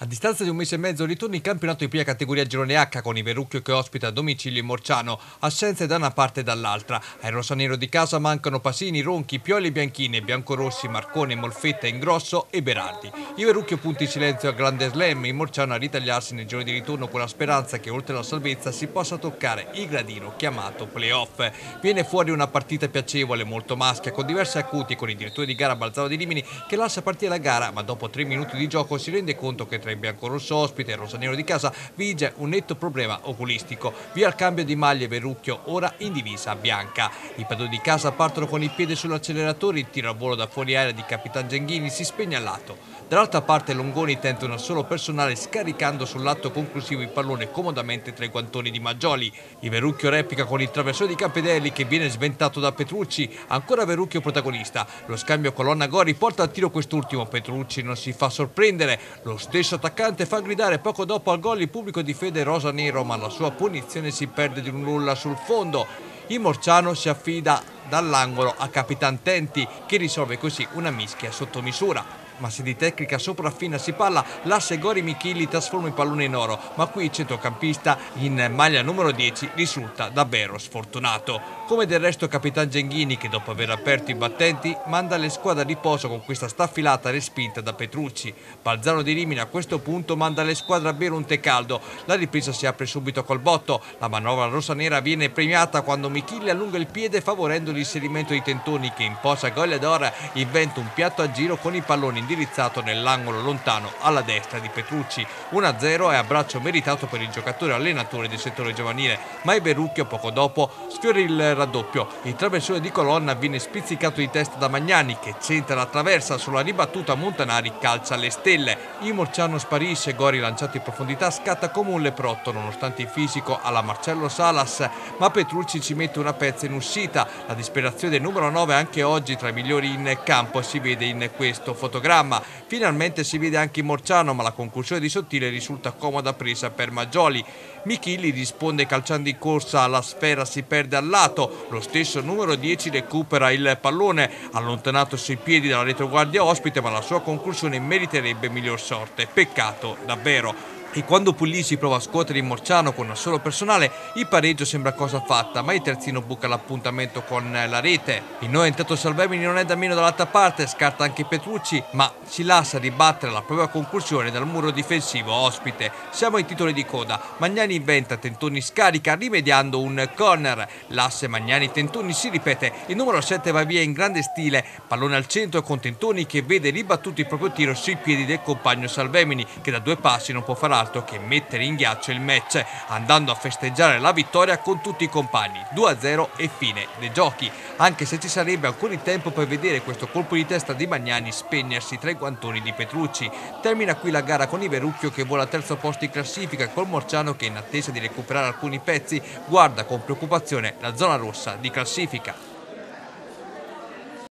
A distanza di un mese e mezzo ritorna in campionato di prima categoria Girone H con il Verrucchio che ospita a domicilio il Morciano, assenze da una parte e dall'altra. Ai rosanero di casa mancano Pasini, Ronchi, Pioli e Bianchini, Biancorossi, Marcone, Molfetta, Ingrosso e Berardi. Il Verrucchio punta in silenzio al grande slam, il Morciano a ritagliarsi nel giro di ritorno con la speranza che oltre alla salvezza si possa toccare il gradino chiamato playoff. Viene fuori una partita piacevole, molto maschia, con diversi acuti, con il direttore di gara Balzano di Rimini che lascia partire la gara, ma dopo 3 minuti di gioco si rende conto che tra il biancorosso ospite e il rosanero di casa vige un netto problema oculistico. Via il cambio di maglie, Verrucchio ora in divisa bianca. I padroni di casa partono con il piede sull'acceleratore, il tiro a volo da fuori area di Capitan Genghini si spegne al lato. Dall'altra parte Longoni tenta un assolo personale scaricando sull'atto conclusivo il pallone comodamente tra i guantoni di Maggioli. Il Verrucchio replica con il traversone di Campedelli che viene sventato da Petrucci. Ancora Verrucchio protagonista. Lo scambio Colonna-Gori porta al tiro quest'ultimo. Petrucci non si fa sorprendere. Lo stesso attaccante fa gridare poco dopo al gol il pubblico di fede rosa-nero, ma la sua punizione si perde di un nulla sul fondo. Il Morciano si affida dall'angolo a Capitan Tenti che risolve così una mischia sotto misura. Ma se di tecnica sopraffina si parla, l'asse Gori Michili trasforma il pallone in oro, ma qui il centrocampista in maglia numero 10 risulta davvero sfortunato. Come del resto Capitan Genghini che dopo aver aperto i battenti manda le squadre a riposo con questa staffilata respinta da Petrucci. Balzano di Rimini a questo punto manda le squadre a bere un tè caldo, la ripresa si apre subito col botto, la manovra rosanera viene premiata quando Michili allunga il piede favorendo l'inserimento di Tentoni che in posa Gogliador inventa un piatto a giro con i palloni indirizzato nell'angolo lontano alla destra di Petrucci. 1-0 è abbraccio meritato per il giocatore allenatore del settore giovanile, ma il Verrucchio poco dopo sfiora il raddoppio. Il traversone di Colonna viene spizzicato di testa da Magnani che centra la traversa sulla ribattuta Montanari calcia alle stelle. Il Morciano sparisce, Gori lanciato in profondità scatta come un leprotto nonostante il fisico alla Marcello Salas, ma Petrucci ci mette una pezza in uscita. La disperazione del numero 9 anche oggi tra i migliori in campo si vede in questo fotogramma. Finalmente si vede anche il Morciano, ma la conclusione di Sottile risulta comoda presa per Maggioli. Michili risponde calciando in corsa, la sfera si perde al lato, lo stesso numero 10 recupera il pallone, allontanato sui piedi dalla retroguardia ospite, ma la sua conclusione meriterebbe miglior sorte. Peccato, davvero. E quando Puglisi prova a scuotere il Morciano con un solo personale, il pareggio sembra cosa fatta, ma il terzino buca l'appuntamento con la rete. Il nuovo entrato Salvemini non è da meno dall'altra parte, scarta anche Petrucci, ma si lascia ribattere la propria conclusione dal muro difensivo ospite. Siamo ai titoli di coda. Magnani inventa, Tentoni scarica, rimediando un corner. L'asse Magnani-Tentoni si ripete, il numero 7 va via in grande stile, pallone al centro con Tentoni che vede ribattuto il proprio tiro sui piedi del compagno Salvemini, che da 2 passi non può fare altro che mettere in ghiaccio il match, andando a festeggiare la vittoria con tutti i compagni. 2-0 e fine dei giochi, anche se ci sarebbe ancora il tempo per vedere questo colpo di testa di Magnani spegnersi tra i guantoni di Petrucci. Termina qui la gara con il Verrucchio che vola al terzo posto in classifica, col Morciano che in attesa di recuperare alcuni pezzi guarda con preoccupazione la zona rossa di classifica.